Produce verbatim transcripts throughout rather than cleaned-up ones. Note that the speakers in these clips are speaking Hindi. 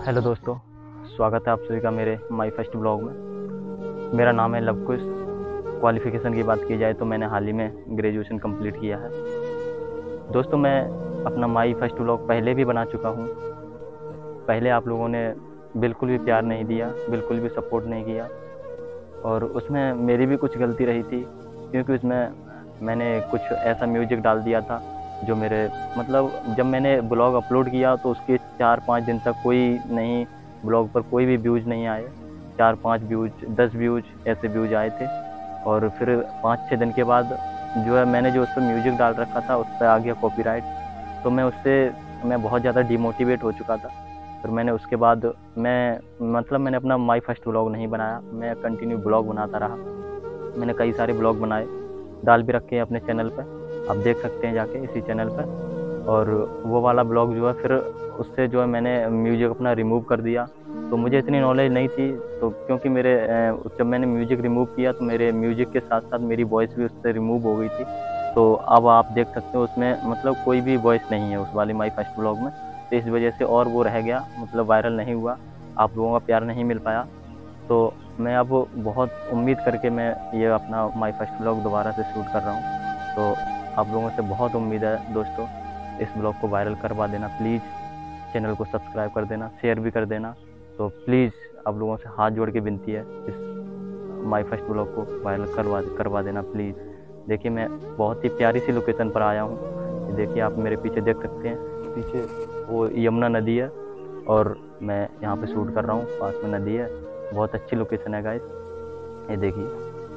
हेलो दोस्तों, स्वागत है आप सभी का मेरे माय फर्स्ट ब्लॉग में। मेरा नाम है लवकुश। क्वालिफ़िकेशन की बात की जाए तो मैंने हाल ही में ग्रेजुएशन कंप्लीट किया है। दोस्तों, मैं अपना माय फर्स्ट ब्लॉग पहले भी बना चुका हूँ। पहले आप लोगों ने बिल्कुल भी प्यार नहीं दिया, बिल्कुल भी सपोर्ट नहीं किया, और उसमें मेरी भी कुछ गलती रही थी, क्योंकि उसमें मैंने कुछ ऐसा म्यूज़िक डाल दिया था जो मेरे मतलब जब मैंने ब्लॉग अपलोड किया तो उसके चार पाँच दिन तक कोई नहीं, ब्लॉग पर कोई भी व्यूज़ नहीं आए। चार पाँच व्यूज़, दस व्यूज़ ऐसे व्यूज़ आए थे। और फिर पाँच छः दिन के बाद जो है मैंने जो उस पर म्यूज़िक डाल रखा था उस पे आ गया कॉपीराइट। तो मैं उससे मैं बहुत ज़्यादा डिमोटिवेट हो चुका था। फिर मैंने उसके बाद मैं मतलब मैंने अपना माय फर्स्ट ब्लॉग नहीं बनाया, मैं कंटिन्यू ब्लॉग बनाता रहा। मैंने कई सारे ब्लॉग बनाए, डाल भी रखे हैं अपने चैनल पे, आप देख सकते हैं जाके इसी चैनल पे। और वो वाला ब्लॉग जो है फिर उससे जो है मैंने म्यूज़िक अपना रिमूव कर दिया। तो मुझे इतनी नॉलेज नहीं थी, तो क्योंकि मेरे अ, जब मैंने म्यूज़िक रिमूव किया तो मेरे म्यूज़िक के साथ-साथ मेरी वॉइस भी उससे रिमूव हो गई थी। तो अब आप देख सकते हो उसमें मतलब कोई भी वॉइस नहीं है उस वाले माय फर्स्ट ब्लॉग में। तो इस वजह से और वो रह गया, मतलब वायरल नहीं हुआ, आप लोगों का प्यार नहीं मिल पाया। तो मैं अब बहुत उम्मीद करके मैं ये अपना माय फर्स्ट ब्लॉग दोबारा से शूट कर रहा हूँ। तो आप लोगों से बहुत उम्मीद है दोस्तों, इस ब्लॉग को वायरल करवा देना प्लीज़। चैनल को सब्सक्राइब कर देना, शेयर भी कर देना। तो प्लीज़ आप लोगों से हाथ जोड़ के विनती है, इस माय फर्स्ट ब्लॉग को वायरल करवा करवा देना प्लीज़। देखिए, मैं बहुत ही प्यारी सी लोकेशन पर आया हूँ। ये देखिए, आप मेरे पीछे देख सकते हैं, पीछे वो यमुना नदी है और मैं यहाँ पे शूट कर रहा हूँ, पास में नदी है। बहुत अच्छी लोकेशन है गाइस, ये देखिए।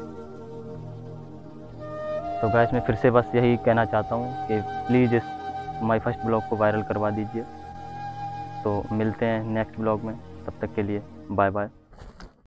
तो गाइस, मैं फिर से बस यही कहना चाहता हूँ कि प्लीज़ इस माय फर्स्ट ब्लॉग को वायरल करवा दीजिए। तो मिलते हैं नेक्स्ट ब्लॉग में, तब तक के लिए बाय बाय।